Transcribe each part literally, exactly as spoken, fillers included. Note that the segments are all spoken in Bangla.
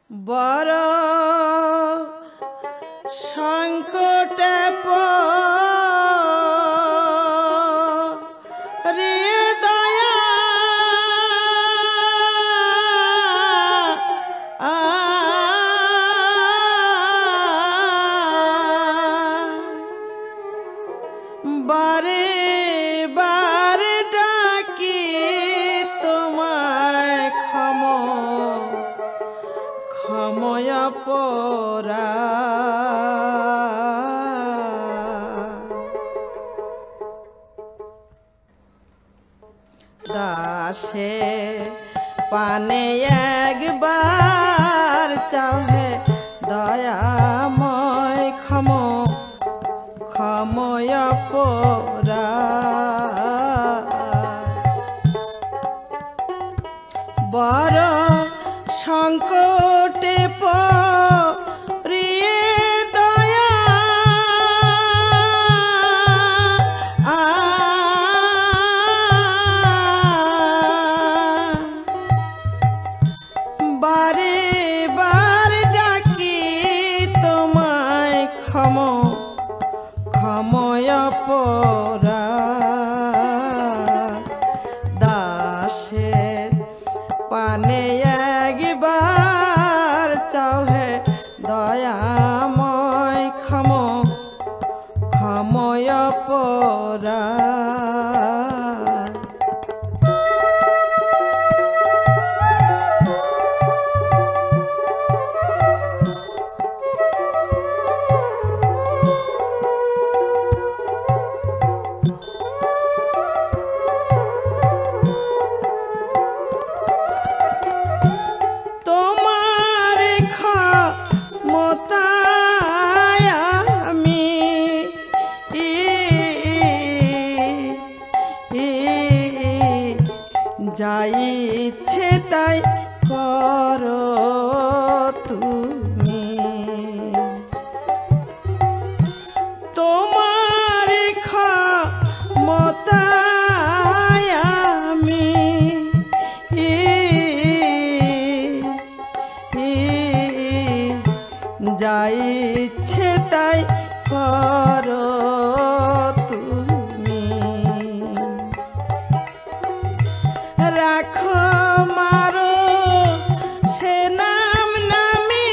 বড় সংকটে পড়ে দয়া বারে বারে ডাকি তোমায় ক্ষম ক্ষময় পরা দাসে পানে একবার চাহে দয়াময় ক্ষম ক্ষময় পরা বড় সংকটে পড়ে দয়া বারে বারে ডাকি তোমায় ক্ষম ক্ষময় পরা দাসের পানে একবার চাহে দয়াময় ক্ষম ক্ষময় পরা যাই ইচ্ছে তাই করো তুমি তোমার ক্ষমতায় আমি যাই ইচ্ছে তাই করো তুমি রাখো মারো সে নাম নামি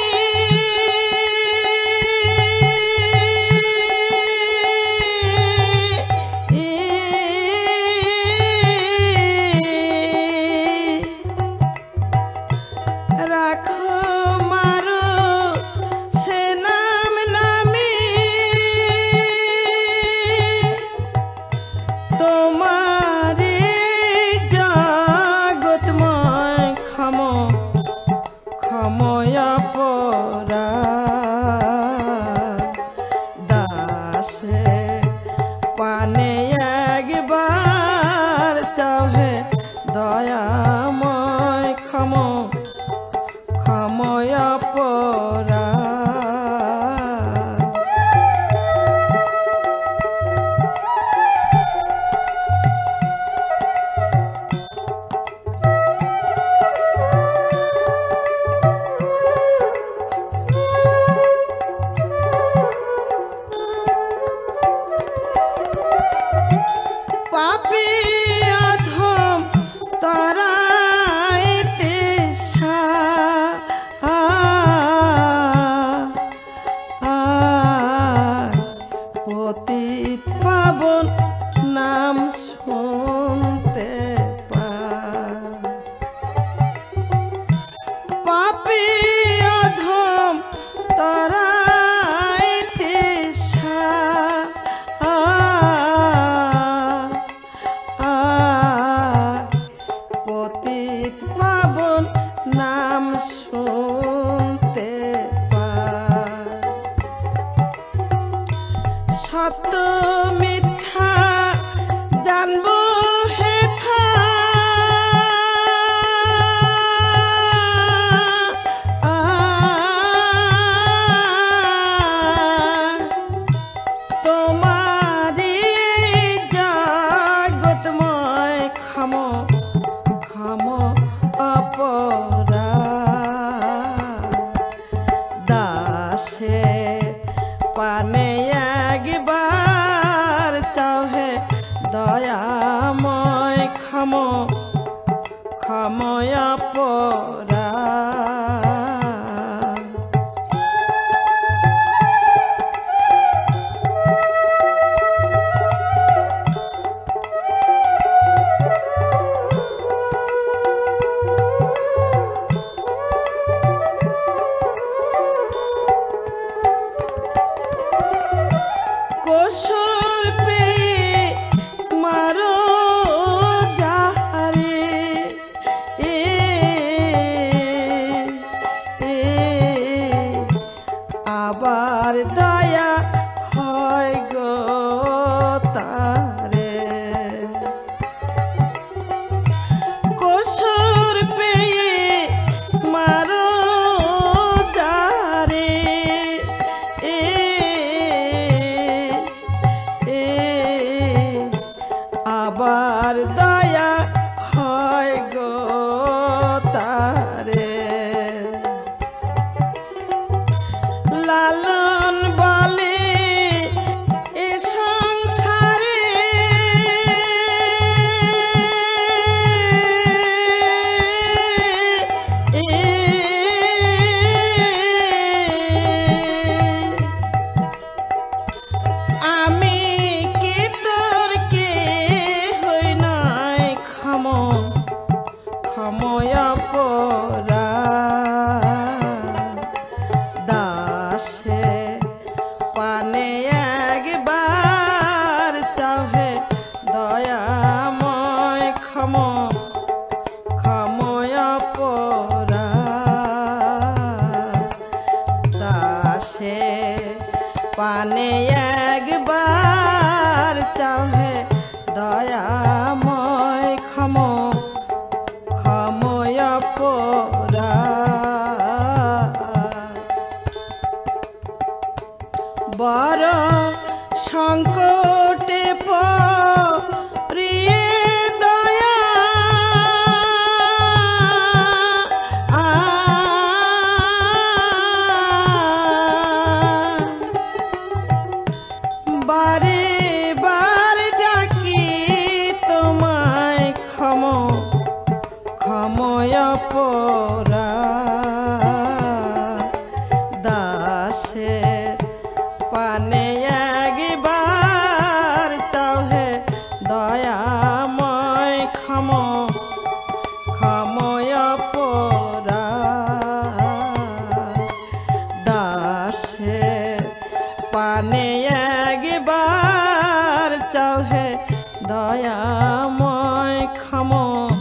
রাখো মারো সে নাম নামি তোমারে ক্ষময় পরা দাসে পানে একবার চাহে দয়াময় ক্ষম ক্ষময় পরা পাপী অধম তরাইতে পতিত পাবন নাম শুনতে পাপী অধম তরাইতে পতিত পাবন নাম শুনতে সত্য মিথ্যা জানবো হেথা তোমারি জগৎময় ক্ষম ক্ষম অপরা পরা কসুর পেয়ে মারো যাহারে এ এ আবার দয়া হয় গো তারে কসুর পেয়ে মারো যাহারে এ আবার দয়া হয় গো তারে লালন বলে এ সংসারে আমি কি তোর কে হই নাই ক্ষম ক্ষময়া পরা দাসে পানে একবার চাহে দয়াময় ক্ষম ক্ষময়া পরা দাসে পানে একবার চাহে দয়াময় ক্ষম ক্ষময় পরা বড় সংকটে পড়িয়ে দয়া আ বারে বার ডাকি তোমায় ক্ষম ক্ষময় পরা দাসের পানে একবার চাহে দয়াময় ক্ষম ক্ষময় পরা দাসের পানে একবার চাহে দয়াময় ক্ষম